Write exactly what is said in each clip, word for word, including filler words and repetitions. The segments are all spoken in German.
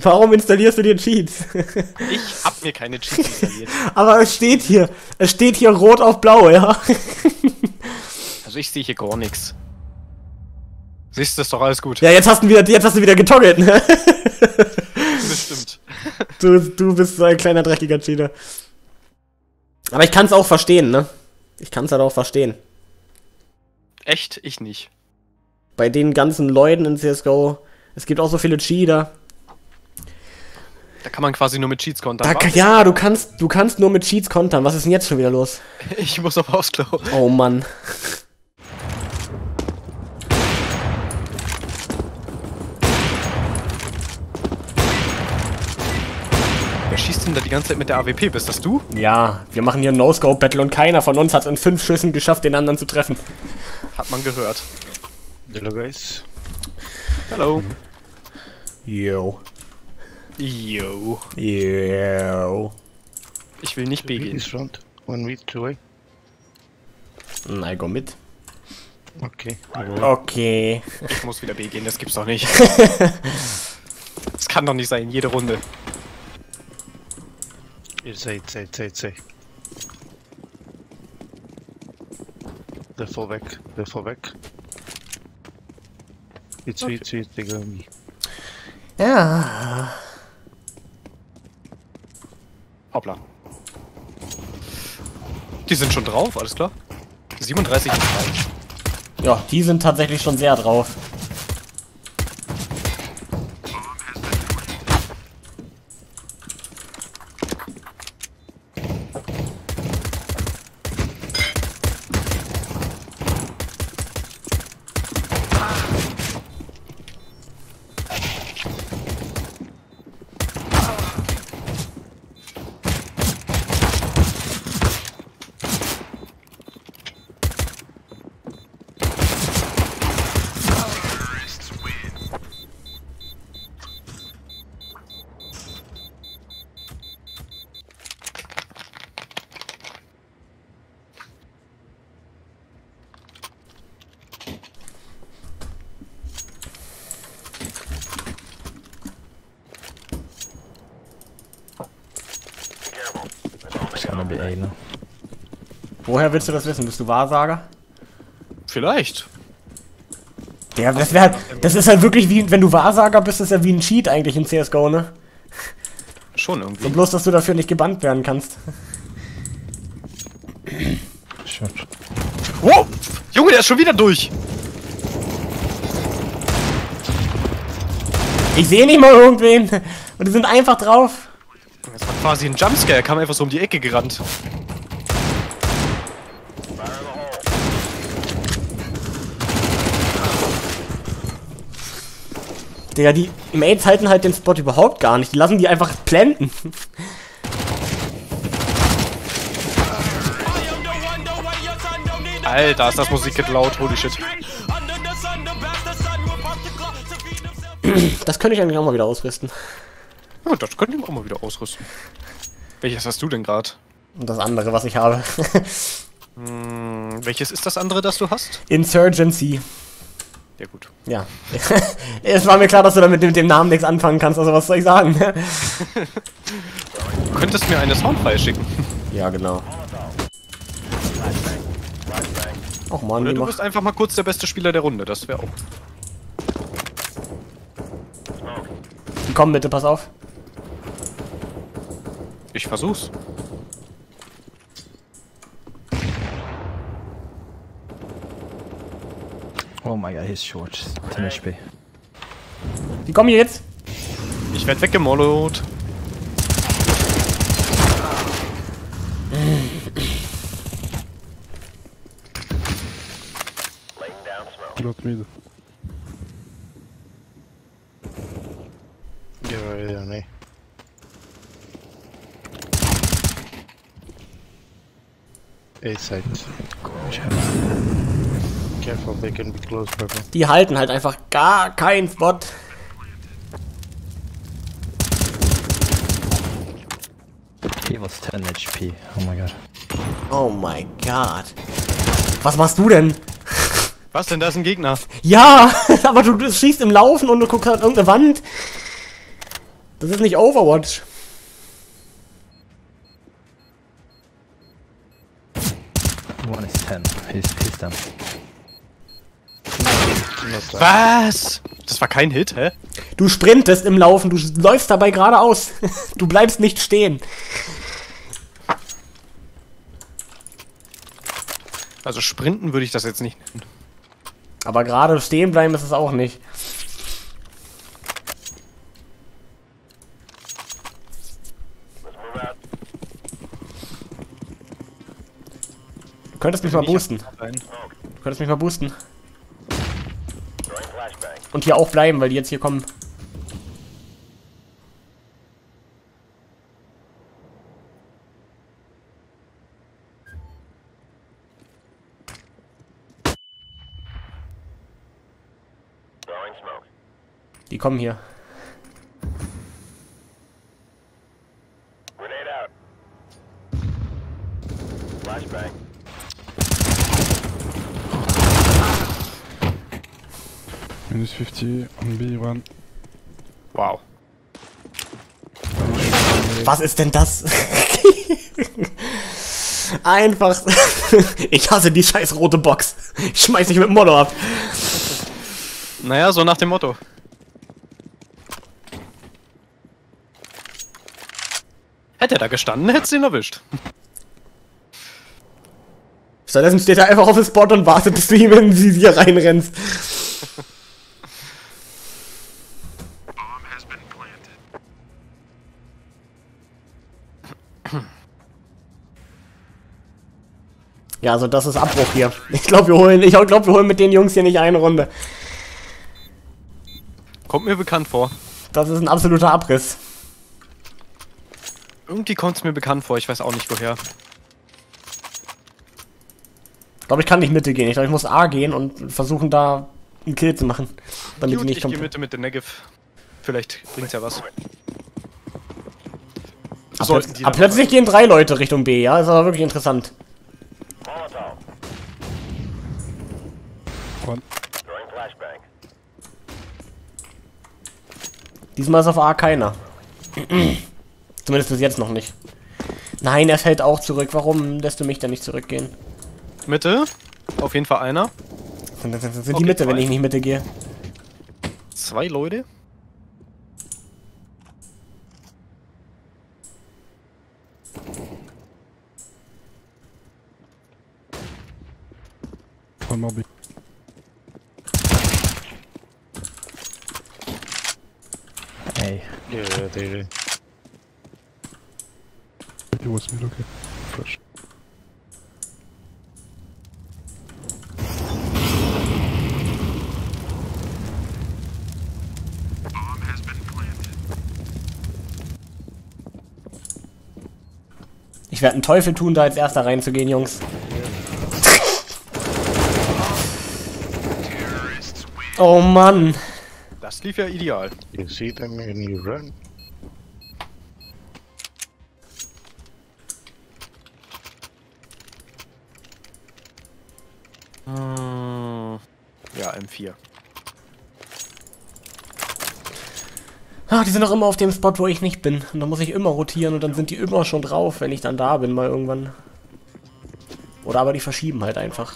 Warum installierst du dir Cheats? Ich hab mir keine Cheats installiert. Aber es steht hier. Es steht hier rot auf blau, ja? Also ich sehe hier gar nichts. Siehst du, ist doch alles gut. Ja, jetzt hast du wieder, jetzt hast du wieder getoggelt, ne? Bestimmt. Du, du bist so ein kleiner dreckiger Cheater. Aber ich kann es auch verstehen, ne? Ich kann es halt auch verstehen. Echt? Ich nicht. Bei den ganzen Leuten in C S G O, es gibt auch so viele Cheater. Da kann man quasi nur mit Cheats kontern. Da, ja, du kannst, du kannst nur mit Cheats kontern. Was ist denn jetzt schon wieder los? Ich muss auf Hausklo. Oh Mann. Wer schießt denn da die ganze Zeit mit der A W P? Bist das du? Ja, wir machen hier ein No-Scope-Battle und keiner von uns hat es in fünf Schüssen geschafft, den anderen zu treffen. Hat man gehört. Hello guys. Hallo. Yo. Yo. Yo. Ich will nicht B gehen. This round. One week to away. Nein, go mit. Okay. Okay. Ich muss wieder B gehen, das gibt's doch nicht. Das kann doch nicht sein, jede Runde. It's A, it's A, it's A, it's A. They're full back. They're full back. It's Okay. sweet, sweet, they go me. Ja. Hoppla. Die sind schon drauf, alles klar. siebenunddreißig ist drei. Ja, die sind tatsächlich schon sehr drauf. Woher willst du das wissen? Bist du Wahrsager? Vielleicht. Ja, das wäre, das ist halt wirklich wie, wenn du Wahrsager bist, ist ja wie ein Cheat eigentlich in C S G O, ne? Schon irgendwie. So bloß, dass du dafür nicht gebannt werden kannst. Shot. Oh! Junge, der ist schon wieder durch! Ich sehe nicht mal irgendwen. Und die sind einfach drauf. Das war quasi ein Jumpscare, er kam einfach so um die Ecke gerannt. Digga, die Mates halten halt den Spot überhaupt gar nicht. Die lassen die einfach planten. Alter, ist das Musik laut, holy shit. Das könnte ich eigentlich auch mal wieder ausrüsten. Ja, das könnten wir auch mal wieder ausrüsten. Welches hast du denn gerade? Und das andere, was ich habe. Hm, welches ist das andere, das du hast? Insurgency. Ja gut. Ja. Es war mir klar, dass du damit mit dem Namen nichts anfangen kannst, also was soll ich sagen? Du könntest mir eine Soundfile schicken. Ja, genau. Och man, Oder die du macht... bist einfach mal kurz der beste Spieler der Runde, das wäre auch. Komm bitte, pass auf. Ich versuch's. Oh my god, he's short. ten H P. Die kommen hier jetzt. Ich werd weggemolot. Block mid. You're already on A. A side. Careful, they can be close, purple. Die halten halt einfach gar keinen Spot. He was ten H P. Oh my god. Oh mein Gott. Was machst du denn? Was denn, da ist ein Gegner. Ja, aber du, du schießt im Laufen und du guckst halt irgendeine Wand. Das ist nicht Overwatch. One is ten. He's, he's done. Was? Das war kein Hit, hä? Du sprintest im Laufen, du läufst dabei geradeaus. Du bleibst nicht stehen. Also sprinten würde ich das jetzt nicht nennen. Aber gerade stehen bleiben ist es auch nicht. Du könntest mich mal boosten. Du könntest mich mal boosten. Und hier auch bleiben, weil die jetzt hier kommen. Die kommen hier. Minus fifty on B one. Wow. Was ist denn das? Einfach. Ich hasse die scheiß rote Box. Ich schmeiß dich mit dem Motto ab. Naja, so nach dem Motto. Hätte er da gestanden, hättest du ihn erwischt. Stattdessen steht er einfach auf dem Spot und wartet, bis du ihm in die hier reinrennst. Ja, also das ist Abbruch hier. Ich glaube, wir holen, ich glaube, wir holen mit den Jungs hier nicht eine Runde. Kommt mir bekannt vor. Das ist ein absoluter Abriss. Irgendwie kommt es mir bekannt vor, ich weiß auch nicht woher. Ich glaube, ich kann nicht Mitte gehen. Ich glaube, ich muss A gehen und versuchen, da einen Kill zu machen. Damit Gut, die nicht ich gehe komplett. Mitte mit dem Negev. Vielleicht bringt's ja was. Ab, Sollten plötz die ab dann- plötzlich gehen drei Leute Richtung B, ja? Ist aber wirklich interessant. One. Diesmal ist auf A keiner. Zumindest bis jetzt noch nicht. Nein, er fällt auch zurück. Warum lässt du mich denn nicht zurückgehen? Mitte, auf jeden Fall einer. Das sind die Okay, Mitte, wenn zwei. ich nicht Mitte gehe. Zwei Leute. One more B. Hey. Yeah, they. It was mid, okay. Flash. Ich werde einen Teufel tun, da als erster reinzugehen, Jungs. Oh Mann. Das lief ja ideal. You see them and you run. Hm, ja, M vier. Ah, die sind doch immer auf dem Spot, wo ich nicht bin. Und da muss ich immer rotieren und dann sind die immer schon drauf, wenn ich dann da bin, mal irgendwann. Oder aber die verschieben halt einfach.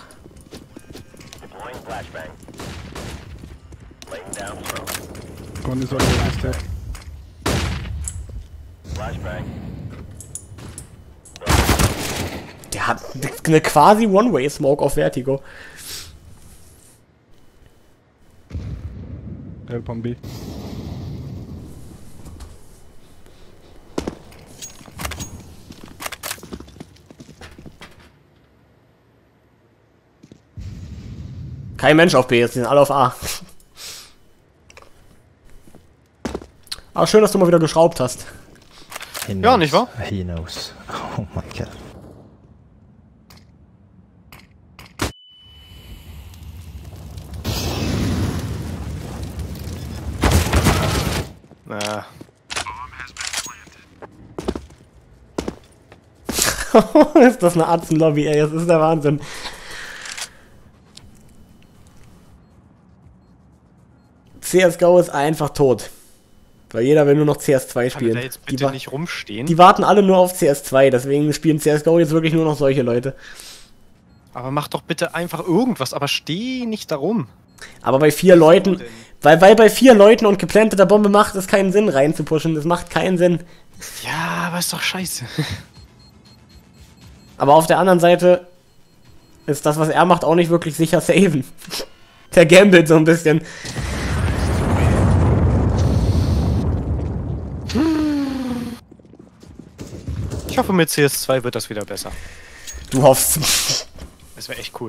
One is already step. Der hat eine quasi One-Way-Smoke auf Vertigo. Help on B. Kein Mensch auf B, jetzt sind alle auf A. Aber schön, dass du mal wieder geschraubt hast. He knows. Ja, nicht wahr? He knows. Oh my god. Na, Ist das eine Arzenlobby, ey, das ist der Wahnsinn. C S G O ist einfach tot. Weil jeder will nur noch C S zwei Kann der spielen. jetzt Die, bitte wa nicht rumstehen? die warten alle nur auf C S zwei, deswegen spielen C S G O jetzt wirklich nur noch solche Leute. Aber mach doch bitte einfach irgendwas, aber steh nicht da rum. Aber bei vier Leuten, weil, weil bei vier Leuten und geplanteter Bombe macht es keinen Sinn reinzupushen, das macht keinen Sinn. Ja, aber ist doch scheiße. Aber auf der anderen Seite ist das, was er macht, auch nicht wirklich sicher saven. Der gambelt so ein bisschen. Ich hoffe, mit C S zwei wird das wieder besser. Du hoffst. Das wäre echt cool.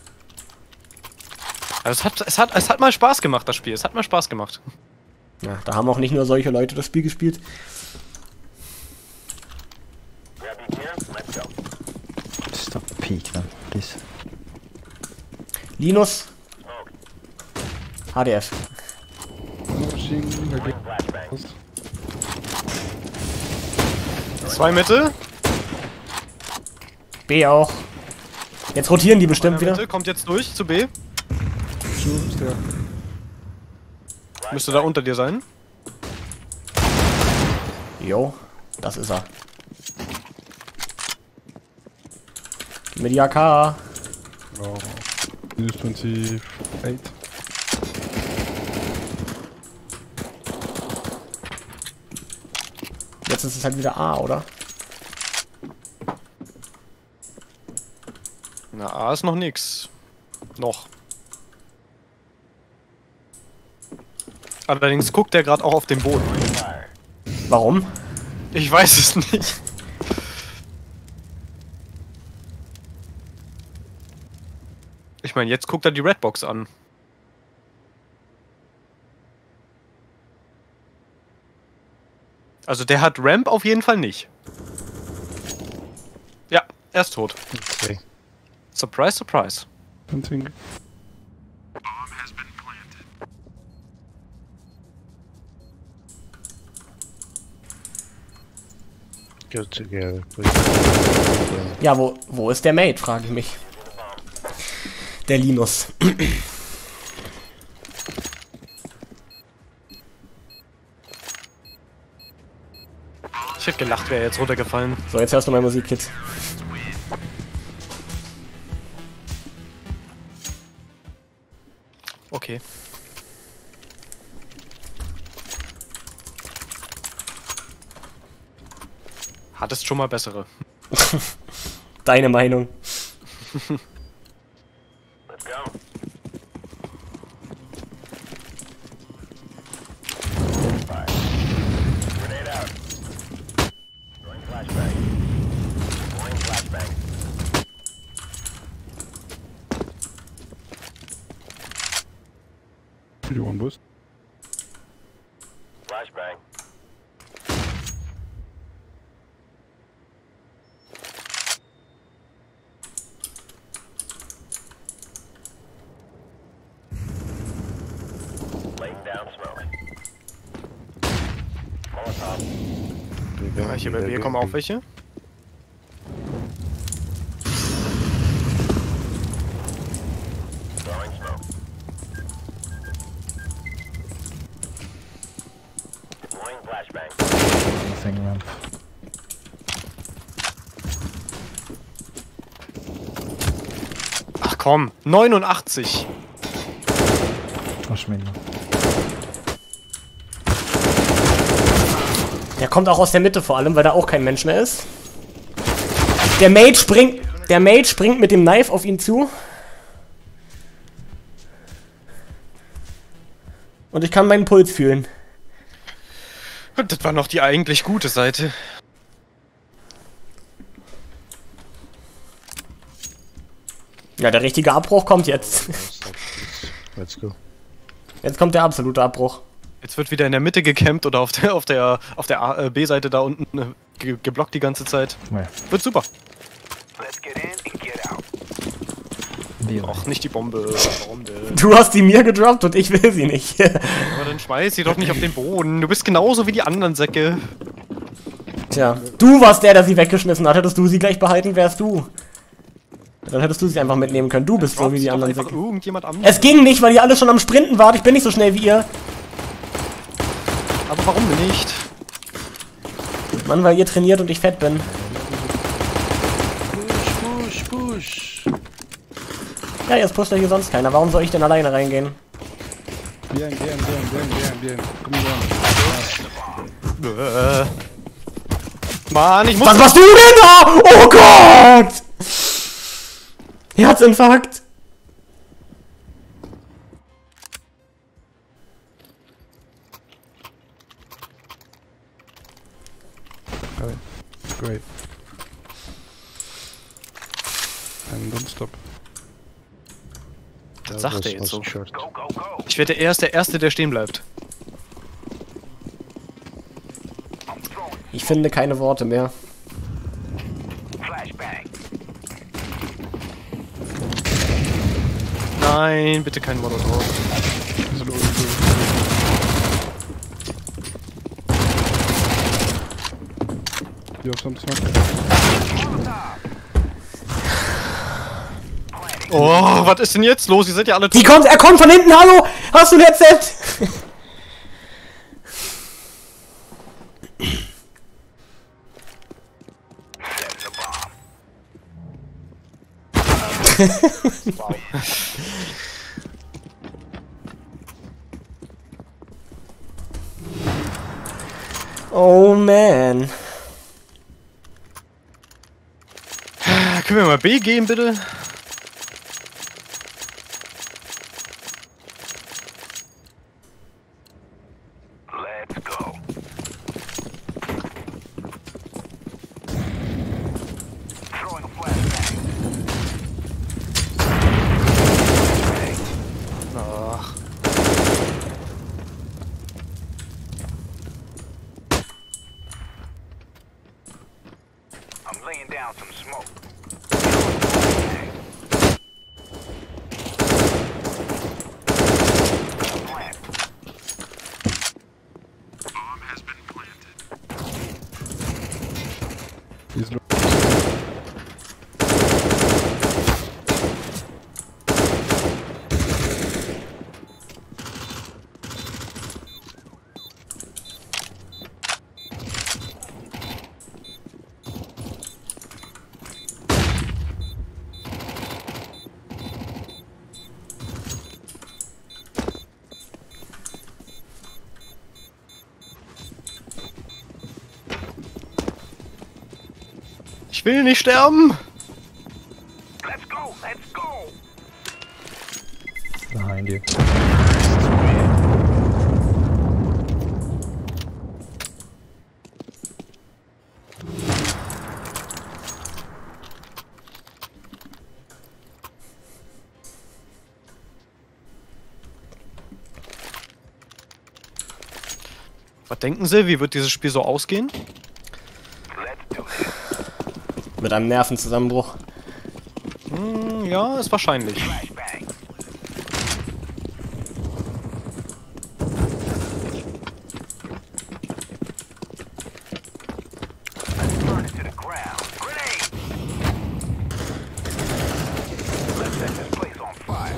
Also es hat, es, hat, es hat mal Spaß gemacht, das Spiel. Es hat mal Spaß gemacht. Ja, da haben auch nicht nur solche Leute das Spiel gespielt. Stop peek, man, please. Linus. H D F. Pushing against. Zwei Mitte. B auch. Jetzt rotieren die bestimmt Einer wieder. Mitte, kommt jetzt durch zu B. Shoes there. Müsste da unter dir sein. Jo, das ist er. Gib mir die A K. Oh. Minus twenty-eight. Jetzt ist es halt wieder A, oder? Na, A ist noch nix. Noch. Allerdings guckt er gerade auch auf den Boden. Warum? Ich weiß es nicht. Ich meine, jetzt guckt er die Redbox an. Also der hat Ramp auf jeden Fall nicht. Ja, er ist tot. Okay. Surprise, surprise. Something. Go together, please. Ja, wo, wo ist der Mate, frage ich mich. Der Linus. Ich hätte gelacht, wäre er jetzt runtergefallen. So, jetzt hörst du mein Musikkit. Okay. Hattest schon mal bessere. Deine Meinung. You want boost? Flashbang. Laying down smoke. Molotov. Ja, hier bei B kommen auch welche. Throwing smoke. Deploying flashbang. Nothing ramp. Ach komm, neunundachtzig. Push me now. Der kommt auch aus der Mitte vor allem, weil da auch kein Mensch mehr ist. Der Mate springt. Der Mate springt mit dem Knife auf ihn zu. Und ich kann meinen Puls fühlen. Und das war noch die eigentlich gute Seite. Ja, der richtige Abbruch kommt jetzt. Let's go. Jetzt kommt der absolute Abbruch. Jetzt wird wieder in der Mitte gecampt oder auf der auf der auf der A- äh, B-Seite da unten äh, ge geblockt die ganze Zeit. Where? Wird super. Let's get in and get out. B. Och, nicht die Bombe. Warum denn? Du hast die mir gedroppt und ich will sie nicht. Aber dann schmeiß sie doch nicht auf den Boden. Du bist genauso wie die anderen Säcke. Tja, du warst der, der sie weggeschmissen hat. Hättest du sie gleich behalten, wärst du. Dann hättest du sie einfach mitnehmen können. Du bist so Droppt wie sie die doch anderen einfach Säcke. irgendjemand an. Es ging nicht, weil ihr alle schon am Sprinten wart. Ich bin nicht so schnell wie ihr. Aber warum nicht? Mann, weil ihr trainiert und ich fett bin. Push, push, push. Ja, jetzt pusht ja hier sonst keiner. Warum soll ich denn alleine reingehen? Behind, behind, behind, behind, behind, behind. Komm hier Äh. Mann, ich muss... Was machst du denn da? Oh Gott! Herzinfarkt! Alright. Great. And don't stop. Das sagt er jetzt so. Short. Go, go, go. Ich werde erst der Erste, der stehen bleibt. Ich finde keine Worte mehr. Flashbang. Nein, bitte kein Molotov. He's low, he's low. You have some smoke? Oh, was ist denn jetzt los? Ihr seid ja alle... Die kommt, er kommt von hinten, hallo! Hast du ein Headset? Oh man. Können wir mal B gehen, bitte? Let's go. Throwing a flashbang. Ach. I'm laying down some smoke. Plant. Bomb has been planted. He's low. Ich will nicht sterben! Let's go, let's go. Behind you. Was denken Sie, wie wird dieses Spiel so ausgehen? Let's do this. Mit einem Nervenzusammenbruch. Hm, ja, ist wahrscheinlich. Flashbang. Burn it to the ground. Grenade. Let's set this place on fire.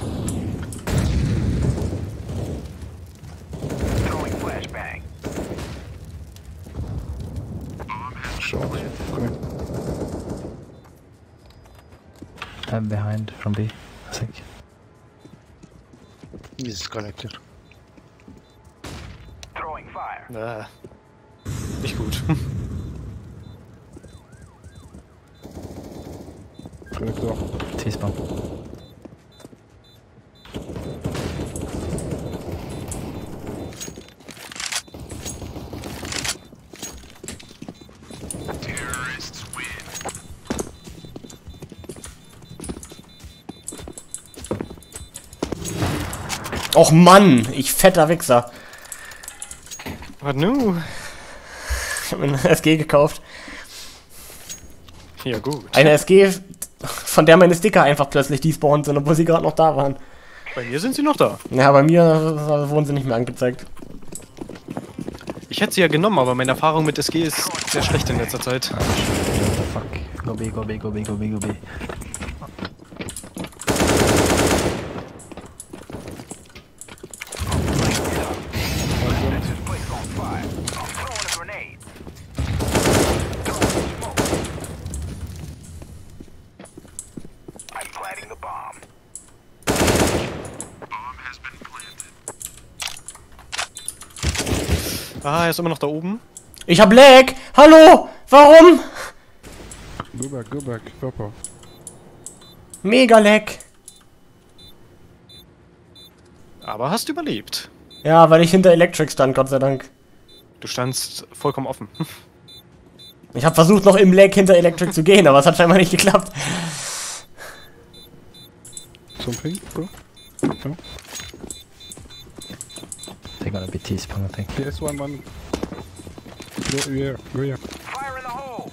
Throwing flashbang. Short. Coming. I'm behind from B, I think. He's connector. Throwing fire. Äh, nicht gut. Connector. T-spawn. Terrorists win. Och Mann, ich fetter Wichser. Was nu? Ich hab mir eine S G gekauft. Ja gut. Eine S G, von der meine Sticker einfach plötzlich despawned sind, obwohl sie gerade noch da waren. Bei mir sind sie noch da. Ja, bei mir äh, wurden sie nicht mehr angezeigt. Ich hätte sie ja genommen, aber meine Erfahrung mit S G ist sehr schlecht in letzter Zeit. What the fuck? Go B, go B, go B, go B, go B. Set this place on fire. Locating the bomb. Ah, er ist immer noch da oben. Ich hab Lag! Hallo! Warum? Go back, go back. Purple. Mega Lag. Aber hast überlebt. Ja, weil ich hinter Electric stand, Gott sei Dank. Du standst vollkommen offen. Ich habe versucht, noch im Lag hinter Electric zu gehen, aber es hat scheinbar nicht geklappt. Something, bro? No? They're gonna be T-spawn, I think. P S one, one. Go here, go here. Fire in the hole.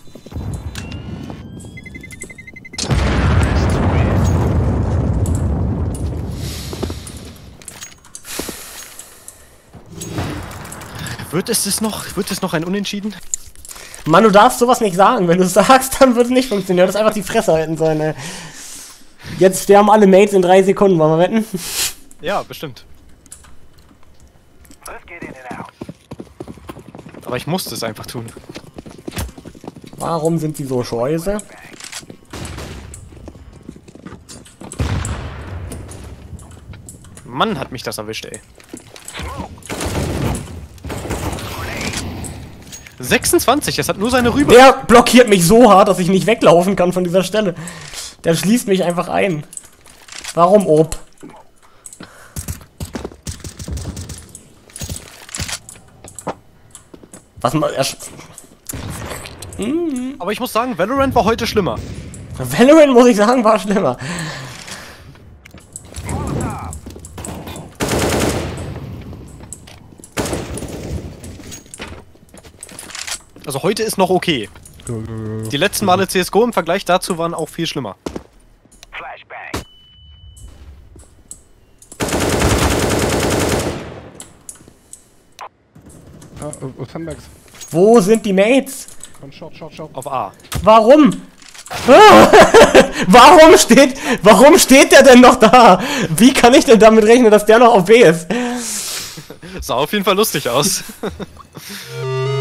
Wird es das noch? Wird es noch ein Unentschieden? Mann, du darfst sowas nicht sagen. Wenn du es sagst, dann wird es nicht funktionieren. Du hättest einfach die Fresse halten sollen, ey. Jetzt sterben alle Mates in drei Sekunden, wollen wir wetten? Ja, bestimmt. Let's get in and out. Aber ich musste es einfach tun. Warum sind sie so scheiße? Mann, hat mich das erwischt, ey. sechsundzwanzig, es hat nur seine Rübe. Der blockiert mich so hart, dass ich nicht weglaufen kann von dieser Stelle. Der schließt mich einfach ein. Warum, Ob? Was mal... Er sch- Aber ich muss sagen, Valorant war heute schlimmer. Valorant, muss ich sagen, war schlimmer. Also heute ist noch okay. Go, go, go, go. Die letzten Male C S G O im Vergleich dazu waren auch viel schlimmer. Flashbang. Ah, oh, oh, sandbags. Wo sind die Mates? One shot, shot, shot. Auf A. Warum? Warum steht... Warum steht der denn noch da? Wie kann ich denn damit rechnen, dass der noch auf B ist? Sah auf jeden Fall lustig aus.